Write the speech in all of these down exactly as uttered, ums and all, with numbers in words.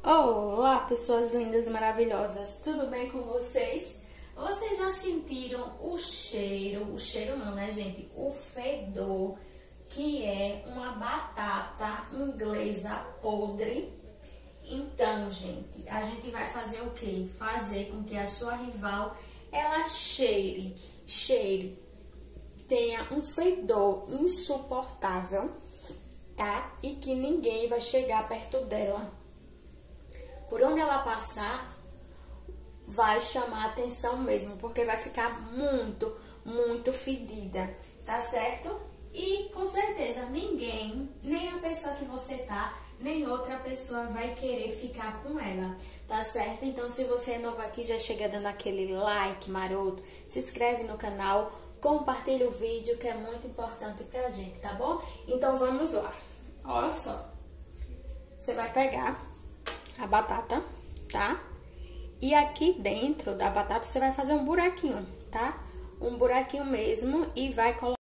Olá, pessoas lindas e maravilhosas, tudo bem com vocês? Vocês já sentiram o cheiro, o cheiro não, né, gente? O fedor, que é uma batata inglesa podre? Então, gente, a gente vai fazer o quê? Fazer com que a sua rival, ela cheire, cheire, tenha um fedor insuportável, tá? E que ninguém vai chegar perto dela. Por onde ela passar, vai chamar atenção mesmo, porque vai ficar muito, muito fedida, tá certo? E com certeza ninguém, nem a pessoa que você tá, nem outra pessoa vai querer ficar com ela, tá certo? Então, se você é novo aqui, já chega dando aquele like maroto, se inscreve no canal, compartilha o vídeo, que é muito importante pra gente, tá bom? Então, vamos lá. Olha só. Você vai pegar a batata, tá? E aqui dentro da batata você vai fazer um buraquinho, tá? Um buraquinho mesmo e vai colocar...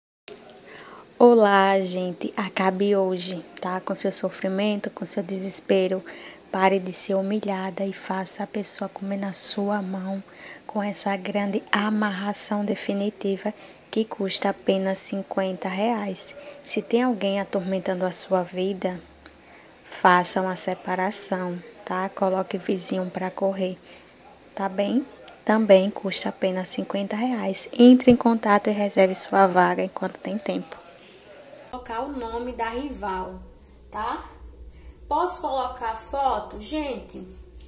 Olá, gente. Acabe hoje, tá? Com seu sofrimento, com seu desespero. Pare de ser humilhada e faça a pessoa comer na sua mão com essa grande amarração definitiva que custa apenas cinquenta reais. Se tem alguém atormentando a sua vida, faça uma separação, tá? Coloque vizinho para correr, tá bem? Também custa apenas cinquenta reais. Entre em contato e reserve sua vaga enquanto tem tempo. Colocar o nome da rival, tá? Posso colocar foto? Gente,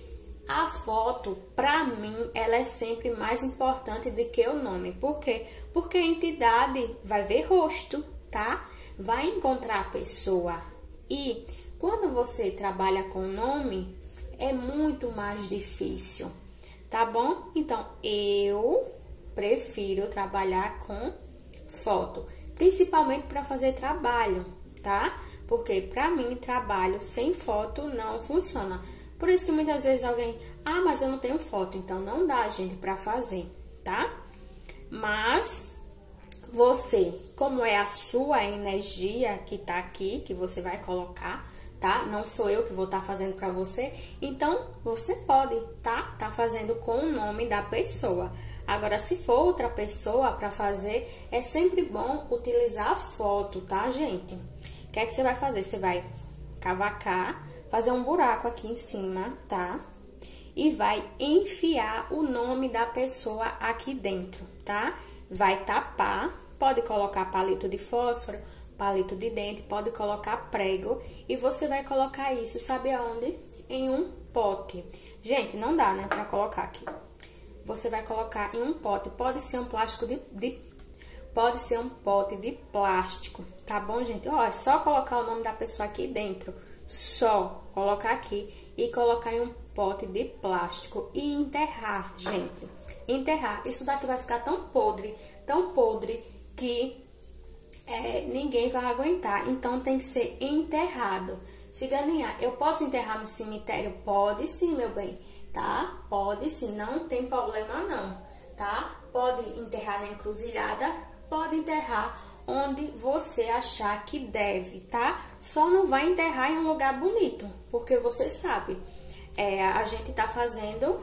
a foto, pra mim, ela é sempre mais importante do que o nome. Por quê? Porque a entidade vai ver rosto, tá? Vai encontrar a pessoa. E quando você trabalha com nome, é muito mais difícil, tá bom? Então, eu prefiro trabalhar com foto, principalmente para fazer trabalho, tá? Porque para mim, trabalho sem foto não funciona. Por isso que muitas vezes alguém, ah, mas eu não tenho foto, então não dá, gente, para fazer, tá? Mas você, como é a sua energia que tá aqui, que você vai colocar, tá? Não sou eu que vou estar tá fazendo para você, então você pode, tá? Tá fazendo com o nome da pessoa. Agora, se for outra pessoa para fazer, é sempre bom utilizar a foto, tá, gente? O que é que você vai fazer? Você vai cavacar, fazer um buraco aqui em cima, tá? E vai enfiar o nome da pessoa aqui dentro, tá? Vai tapar, pode colocar palito de fósforo, palito de dente, pode colocar prego e você vai colocar isso, sabe aonde? Em um pote. Gente, não dá, né, pra colocar aqui. Você vai colocar em um pote, pode ser um plástico de, de pode ser um pote de plástico, tá bom, gente? Ó, é só colocar o nome da pessoa aqui dentro, só colocar aqui e colocar em um pote de plástico e enterrar, gente. Enterrar. Isso daqui vai ficar tão podre, tão podre que É, ninguém vai aguentar, então tem que ser enterrado. Ciganinha, eu posso enterrar no cemitério? Pode sim, meu bem, tá? Pode sim, não tem problema não, tá? Pode enterrar na encruzilhada, pode enterrar onde você achar que deve, tá? Só não vai enterrar em um lugar bonito, porque você sabe, é, a gente tá fazendo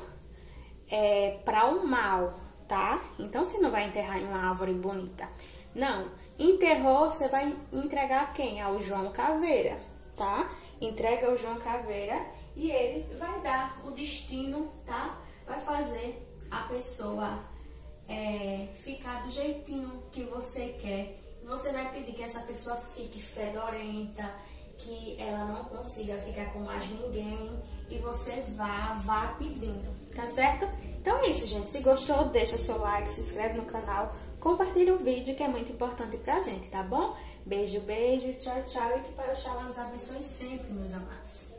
é, para o mal, tá? Então você não vai enterrar em uma árvore bonita, não. Enterrou, você vai entregar quem? Ao João Caveira, tá? Entrega ao João Caveira e ele vai dar o destino, tá? Vai fazer a pessoa é, ficar do jeitinho que você quer. Você vai pedir que essa pessoa fique fedorenta, que ela não consiga ficar com mais ninguém e você vá, vá pedindo, tá certo? Então é isso, gente. Se gostou, deixa seu like, se inscreve no canal, compartilha o vídeo que é muito importante pra gente, tá bom? Beijo, beijo, tchau, tchau e que Pai Oxalá nos abençoe sempre, meus amados.